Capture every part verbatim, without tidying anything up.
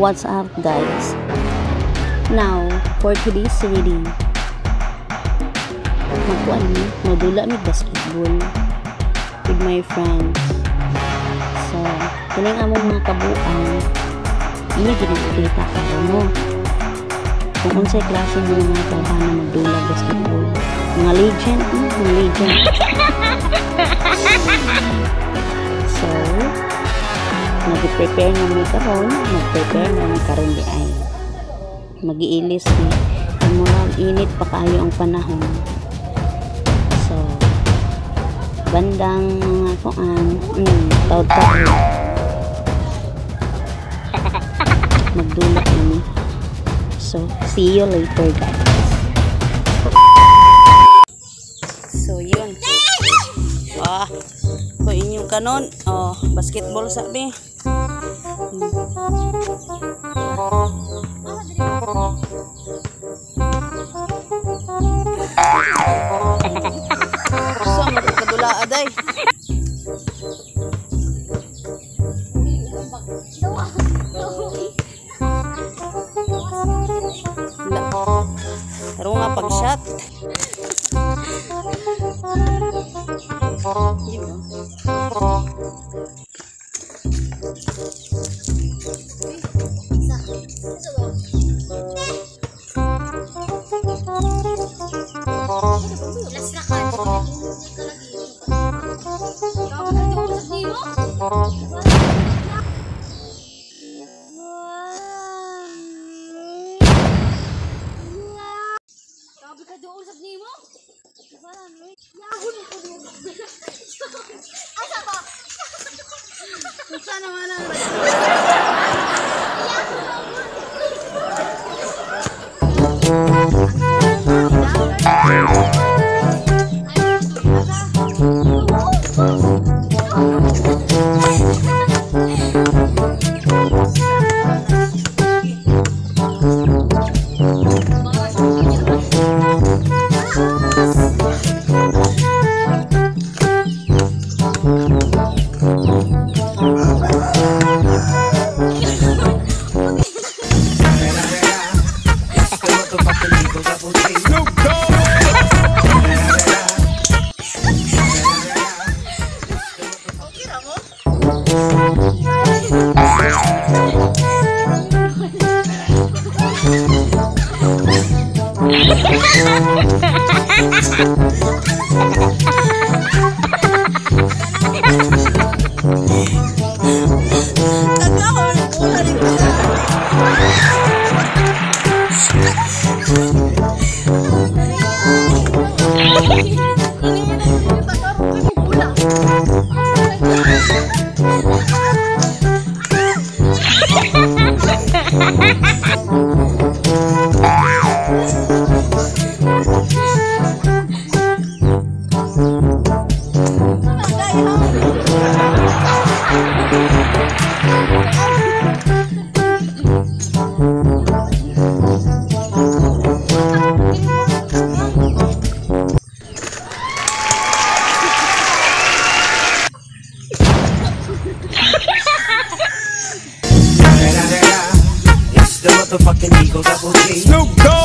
what's up guys? Now, for today's reading, magkuan mi, madula mi basketball with my friends. So, kining among mga kabuang, ini ginagkita ka mo. Kung unsay klase mo mga tawhan na magdula basketball. Mga legend, hmm, mga legend. So, nag-prepare na mo karon, nag-prepare na mo karon di ay. Mag-iilis ni, murag init pa kayo ang panahon. So, bandang mga kuan, mm, taw-taw. Magdulak na. So, see you later guys. So, yun. Ah, kung inyong kanon, oh, basketball sabi. Hmm. So, magkadula aday. Pero nga pag-shot. It's the motherfucking Eagle Double G. Snoop Dogg.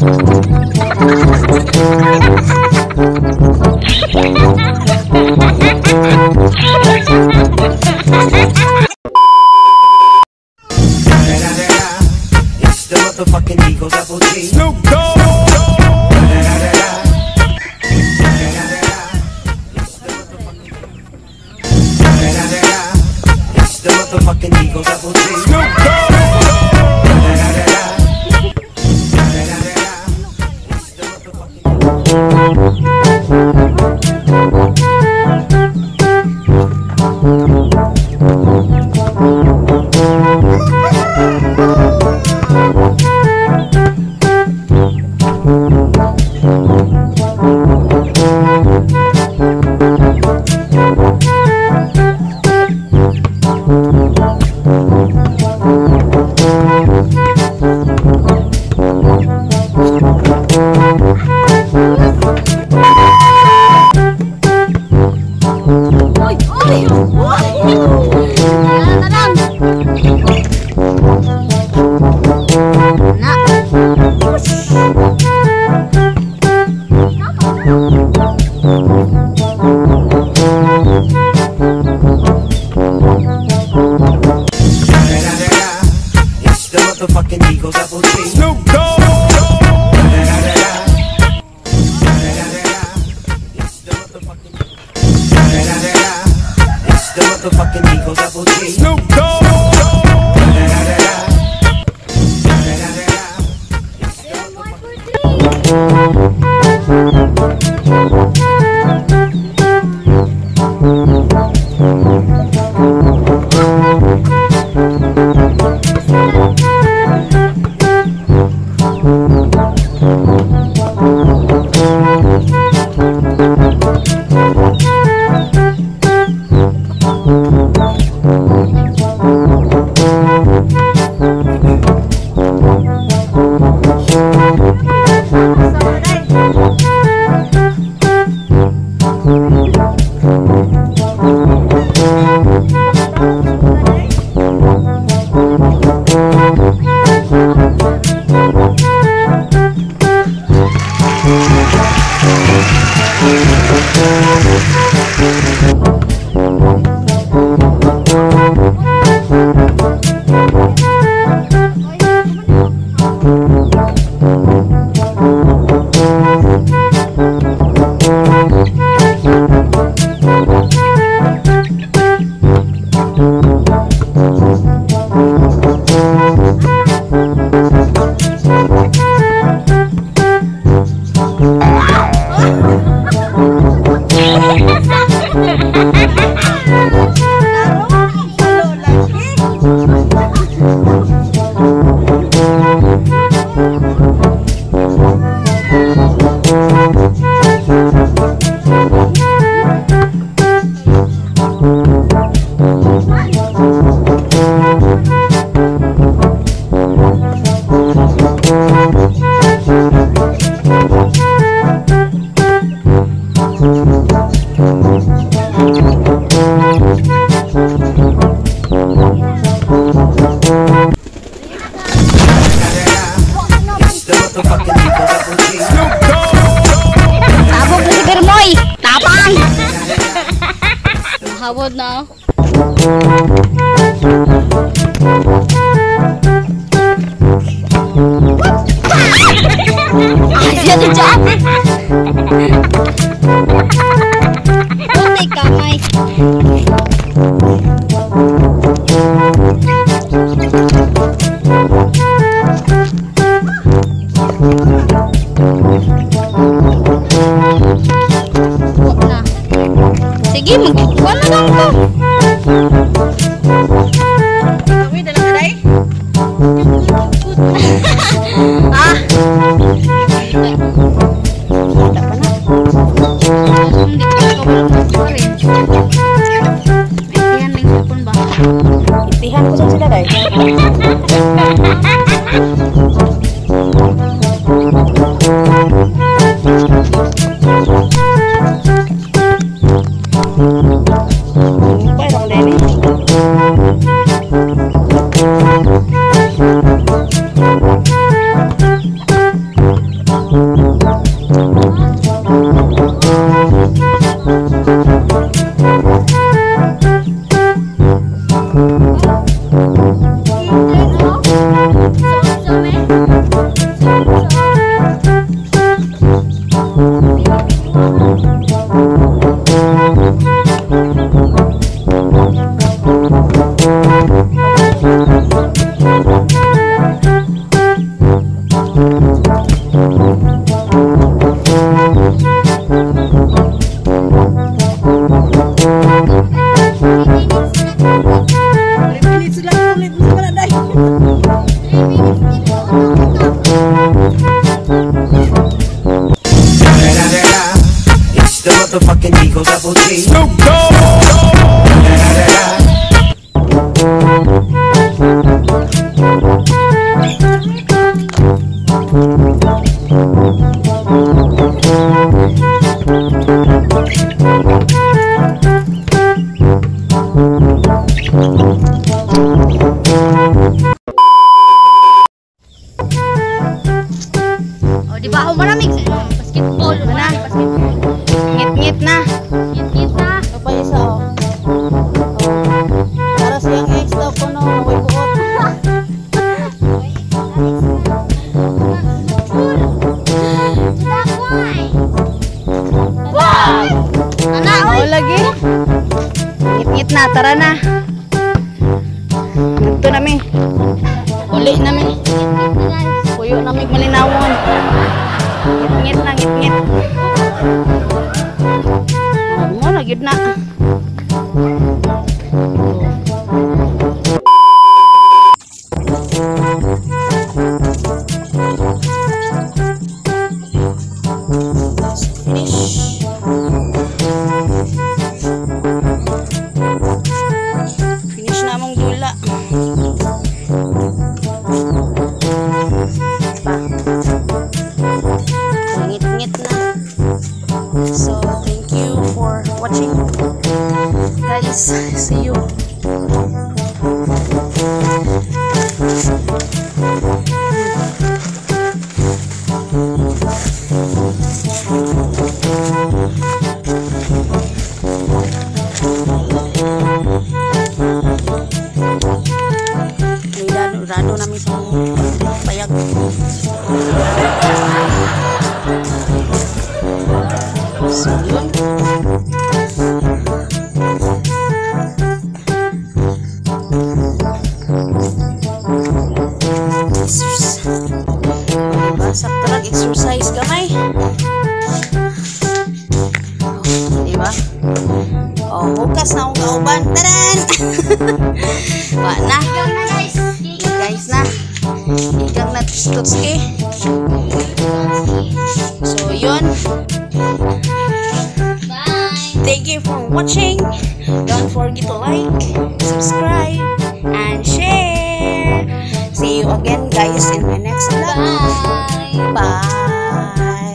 It's the motherfucking Eagle Double G. Snoop Dogg. It's the motherfucking Eagle Double G. Snoop Dogg. Motherfucking Eagle Double G. Snoop Dogg. It's the motherfucking Eagle Double G. Snoop Dogg. Hawad na. Asia tu jap. Putih kamai. Sige, magkukuha na lang ko. Kami, dalang aray? Ah! Wala pa na. Hindi ko ikaw walang magkuha rin. Itihan lang sapon ba? Itihan ko sa sila dahil. motherfucking Eagle Double G. Snoop Dogg. Oh, di ba ako maraming basketball na? Basketball. Ngit-ngit na. Ngit-ngit na. Ito pa isa oh. Oh. Para siyang ex daw ko no, naway buot. Wow! Ana, Oh, lagi. Ngit-ngit na, tara na. Ito namin. Uli namin. Puyo namin malinawon. Ngit-ngit na, ngit-ngit. Ano, lagid na. Finish. Finish na among dula. Ngit-ngit na. So, thank you for watching. Guys, see you. Rado namin sa payag. So, yun. Diba? Sakto lang exercise kamay. Oh, diba? Oh, hukas na akong kauban. Taran! Wa na. Guys na. Igang na tutski. So, yun. Bye. Thank you for watching. Don't forget to like, subscribe, and share. See you again, guys, in my next vlog. Bye. Bye.